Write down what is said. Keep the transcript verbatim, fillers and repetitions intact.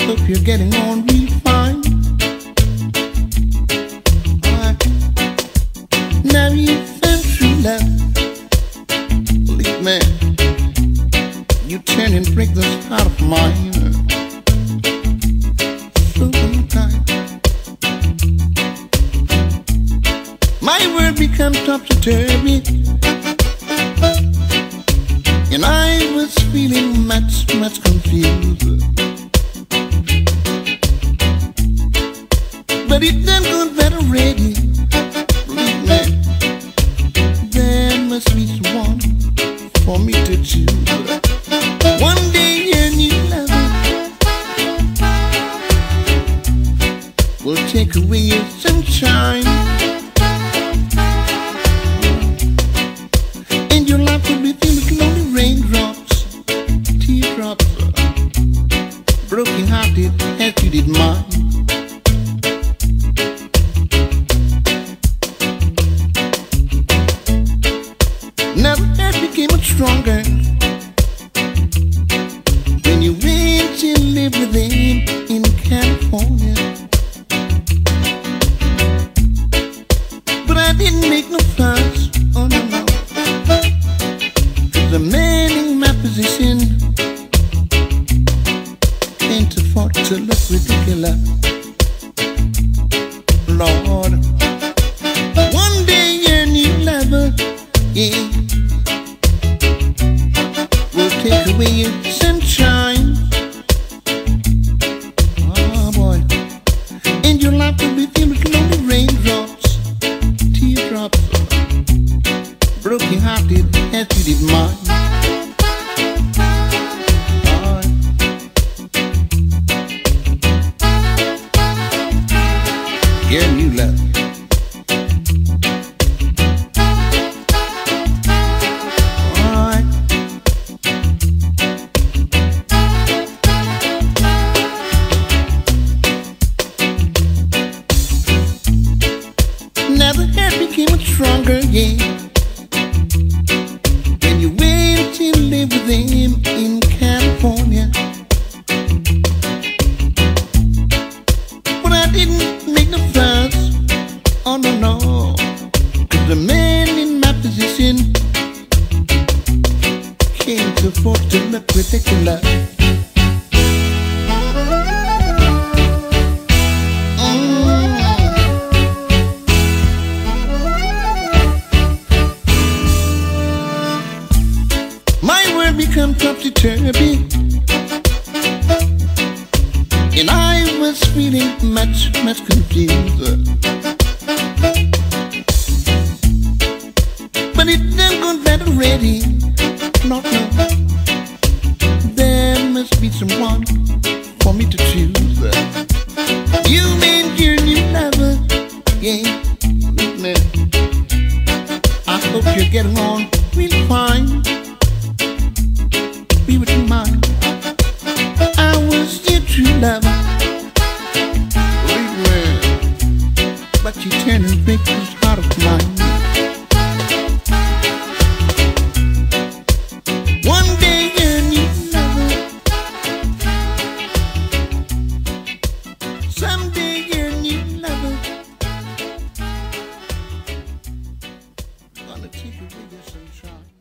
hope you're getting on real fine. Alright. Now you found true love. Believe me, you turn and break this heart of mine. So tight. My world becomes topsy-turvy, and I was feeling much, much confused. But it done gone bad already. Believe me, there must be someone for me to choose. One day a new lover will take away your sunshine, and your life will be filled with lonely raindrops, teardrops, broken hearted as you did mine. Now the earth became much stronger when you went to live with him in California. But I didn't make no fuss, oh no no, 'cause the man in my position can't afford to look ridiculous. Lord, one day your new lover, yeah, will take away your sunshine. Oh boy, and your life will be filled with lonely raindrops, teardrops, broken hearted as you did mine. Oh. Your new love. Now the earth became much stronger, yeah, when you went to live with him in California. But I didn't make no fuss, oh no no, 'cause the man in my position can't afford to look ridiculous. Become topsy-turvy, and I was feeling much, much confused. But it done gone bad already. No, no, there must be someone for me to choose. You and your new lover, yeah, man, I hope you're getting on real fine. Be with mine. I was your true lover. Believe me, but you turn and break this heart of mine. One day your new lover, someday your new lover, gonna take away your sunshine.